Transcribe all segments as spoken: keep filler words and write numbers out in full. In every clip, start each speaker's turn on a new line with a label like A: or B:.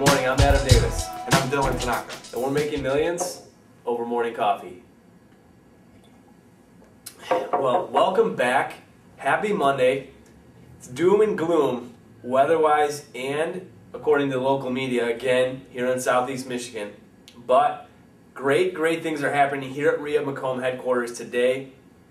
A: Good morning, I'm Adam Davis.
B: And I'm Dylan Tanaka.
A: And we're making millions over morning coffee. Well, welcome back. Happy Monday. It's doom and gloom, weather-wise and according to the local media, again, here in Southeast Michigan. But great, great things are happening here at R E I A Macomb headquarters today.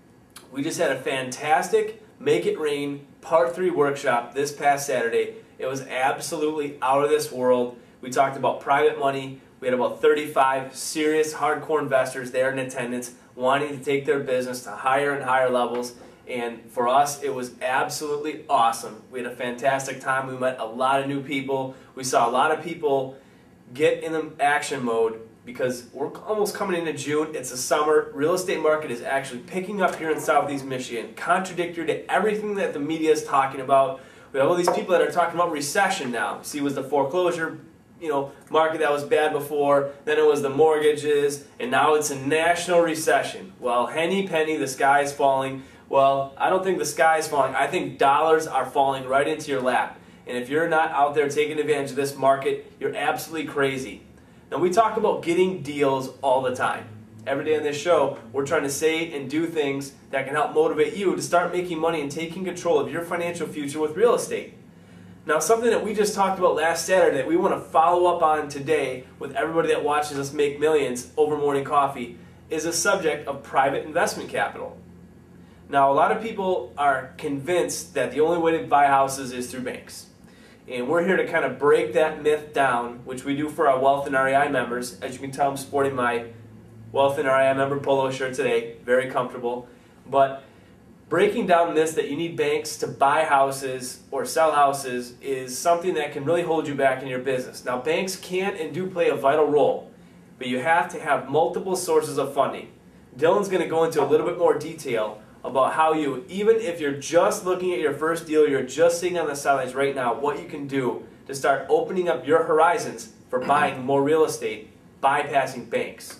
A: We just had a fantastic Make It Rain Part three workshop this past Saturday. It was absolutely out of this world. We talked about private money. We had about thirty-five serious hardcore investors there in attendance wanting to take their business to higher and higher levels. And for us, it was absolutely awesome. We had a fantastic time. We met a lot of new people. We saw a lot of people get in the action mode because we're almost coming into June. It's the summer. Real estate market is actually picking up here in Southeast Michigan, contradictory to everything that the media is talking about. We have all these people that are talking about recession now. See, it was the foreclosure you know, market that was bad before, then it was the mortgages, and now it's a national recession. Well, henny penny, the sky is falling. Well, I don't think the sky is falling. I think dollars are falling right into your lap. And if you're not out there taking advantage of this market, you're absolutely crazy. Now, we talk about getting deals all the time. Every day on this show, we're trying to say and do things that can help motivate you to start making money and taking control of your financial future with real estate. Now, something that we just talked about last Saturday that we want to follow up on today with everybody that watches us make millions over morning coffee is a subject of private investment capital. Now, a lot of people are convinced that the only way to buy houses is through banks. And we're here to kind of break that myth down, which we do for our Wealth and R E I members. As you can tell, I'm sporting my Wealth and R E I member polo shirt today. Very comfortable. But breaking down this that you need banks to buy houses or sell houses is something that can really hold you back in your business. Now, banks can and do play a vital role, but you have to have multiple sources of funding. Dylan's going to go into a little bit more detail about how you, even if you're just looking at your first deal, you're just sitting on the sidelines right now, what you can do to start opening up your horizons for buying more real estate, bypassing banks.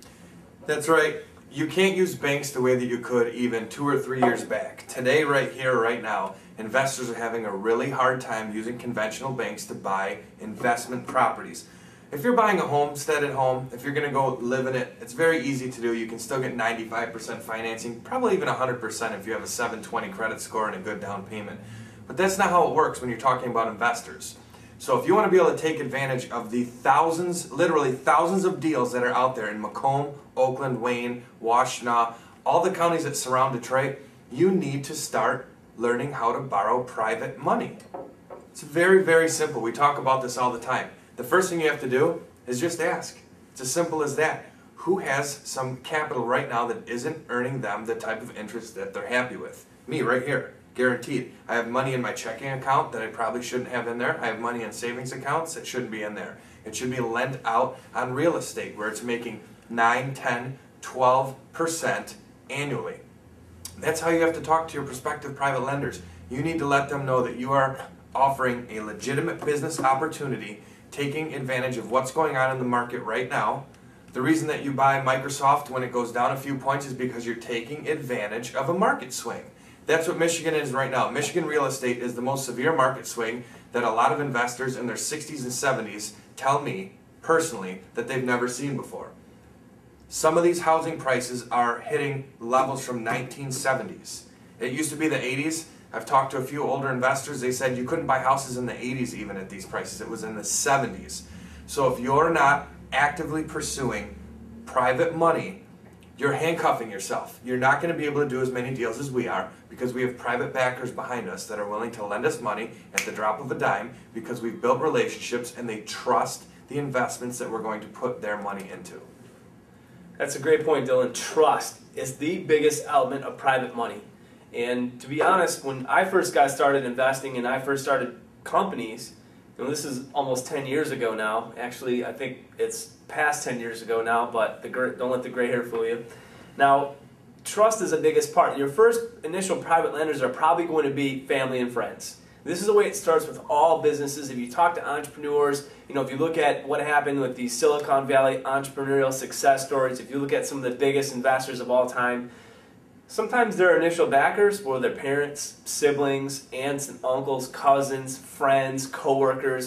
B: That's right. You can't use banks the way that you could even two or three years back. Today, right here, right now, investors are having a really hard time using conventional banks to buy investment properties. If you're buying a homestead at home, if you're going to go live in it, it's very easy to do. You can still get ninety-five percent financing, probably even one hundred percent if you have a seven twenty credit score and a good down payment. But that's not how it works when you're talking about investors. So if you want to be able to take advantage of the thousands, literally thousands of deals that are out there in Macomb, Oakland, Wayne, Washtenaw, all the counties that surround Detroit, you need to start learning how to borrow private money. It's very, very simple. We talk about this all the time. The first thing you have to do is just ask. It's as simple as that. Who has some capital right now that isn't earning them the type of interest that they're happy with? Me, right here. Guaranteed. I have money in my checking account that I probably shouldn't have in there. I have money in savings accounts that shouldn't be in there. It should be lent out on real estate where it's making nine, ten, twelve percent annually. That's how you have to talk to your prospective private lenders. You need to let them know that you are offering a legitimate business opportunity, taking advantage of what's going on in the market right now. The reason that you buy Microsoft when it goes down a few points is because you're taking advantage of a market swing. That's what Michigan is right now. Michigan real estate is the most severe market swing that a lot of investors in their sixties and seventies tell me, personally, that they've never seen before. Some of these housing prices are hitting levels from nineteen seventies. It used to be the eighties. I've talked to a few older investors. They said you couldn't buy houses in the eighties even at these prices. It was in the seventies. So if you're not actively pursuing private money, you're handcuffing yourself. You're not going to be able to do as many deals as we are because we have private backers behind us that are willing to lend us money at the drop of a dime because we've built relationships and they trust the investments that we're going to put their money into.
A: That's a great point, Dylan. Trust is the biggest element of private money. And to be honest, when I first got started investing and I first started companies, and this is almost ten years ago now. Actually, I think it's past ten years ago now, but the don't let the gray hair fool you. Now, trust is the biggest part. Your first initial private lenders are probably going to be family and friends. This is the way it starts with all businesses. If you talk to entrepreneurs, you know, if you look at what happened with these Silicon Valley entrepreneurial success stories, if you look at some of the biggest investors of all time, sometimes their initial backers were their parents, siblings, aunts and uncles, cousins, friends, coworkers.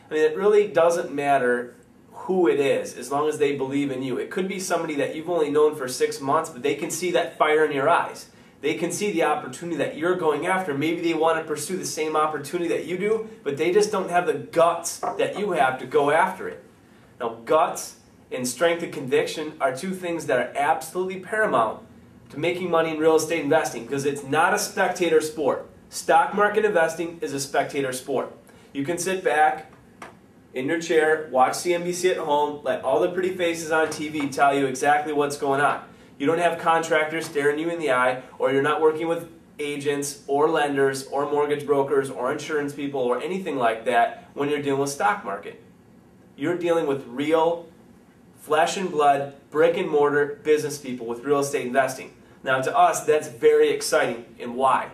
A: I mean, it really doesn't matter who it is as long as they believe in you. It could be somebody that you've only known for six months, but they can see that fire in your eyes. They can see the opportunity that you're going after. Maybe they want to pursue the same opportunity that you do, but they just don't have the guts that you have to go after it. Now, guts and strength of conviction are two things that are absolutely paramount to making money in real estate investing, because it's not a spectator sport. Stock market investing is a spectator sport. You can sit back in your chair, watch C N B C at home, let all the pretty faces on T V tell you exactly what's going on. You don't have contractors staring you in the eye, or you're not working with agents or lenders or mortgage brokers or insurance people or anything like that when you're dealing with stock market. You're dealing with real flesh and blood, brick and mortar business people with real estate investing. Now, to us, that's very exciting. And why?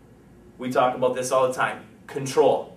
A: We talk about this all the time. Control.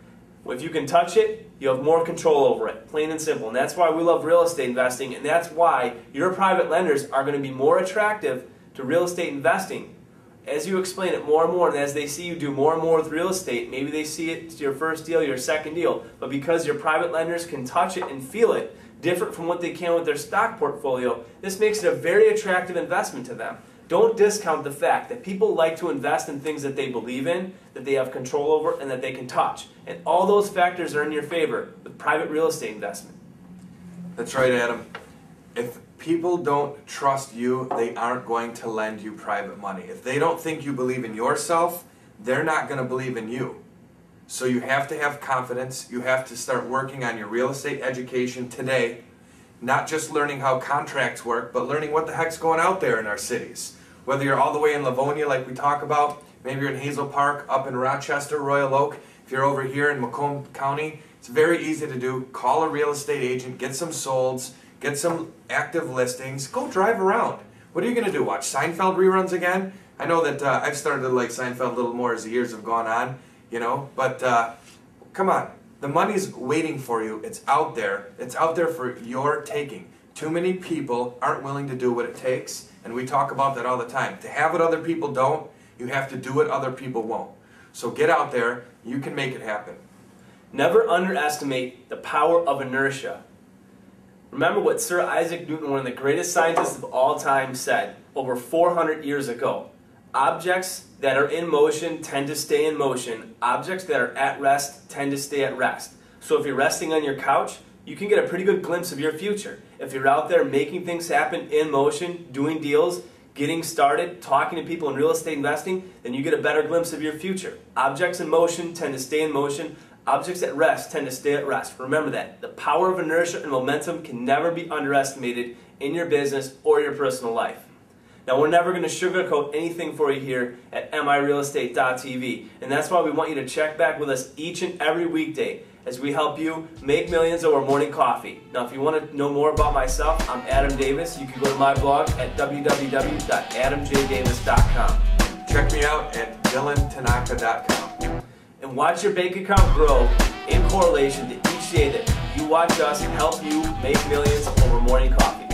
A: If you can touch it, you have more control over it, plain and simple. And that's why we love real estate investing, and that's why your private lenders are going to be more attractive to real estate investing. As you explain it more and more, and as they see you do more and more with real estate, maybe they see it your first deal, your second deal, but because your private lenders can touch it and feel it, different from what they can with their stock portfolio, this makes it a very attractive investment to them. Don't discount the fact that people like to invest in things that they believe in, that they have control over, and that they can touch. And all those factors are in your favor with private real estate investment.
B: That's right, Adam. If people don't trust you, they aren't going to lend you private money. If they don't think you believe in yourself, they're not going to believe in you. So you have to have confidence. You have to start working on your real estate education today. Not just learning how contracts work, but learning what the heck's going out there in our cities. Whether you're all the way in Livonia like we talk about, maybe you're in Hazel Park, up in Rochester, Royal Oak, if you're over here in Macomb County, it's very easy to do. Call a real estate agent, get some solds, get some active listings, go drive around. What are you going to do, watch Seinfeld reruns again? I know that uh, I've started to like Seinfeld a little more as the years have gone on, you know, but uh, come on. The money's waiting for you. It's out there. It's out there for your taking. Too many people aren't willing to do what it takes, and we talk about that all the time. To have what other people don't, you have to do what other people won't. So get out there. You can make it happen.
A: Never underestimate the power of inertia. Remember what Sir Isaac Newton, one of the greatest scientists of all time, said over four hundred years ago. Objects that are in motion tend to stay in motion. Objects that are at rest tend to stay at rest. So if you're resting on your couch, you can get a pretty good glimpse of your future. If you're out there making things happen in motion, doing deals, getting started, talking to people in real estate investing, then you get a better glimpse of your future. Objects in motion tend to stay in motion. Objects at rest tend to stay at rest. Remember that. The power of inertia and momentum can never be underestimated in your business or your personal life. Now, we're never going to sugarcoat anything for you here at M I Real Estate dot T V, and that's why we want you to check back with us each and every weekday as we help you make millions over morning coffee. Now, if you want to know more about myself, I'm Adam Davis. You can go to my blog at w w w dot adam j davis dot com.
B: Check me out at dylan tanaka dot com.
A: And watch your bank account grow in correlation to each day that you watch us help you make millions over morning coffee.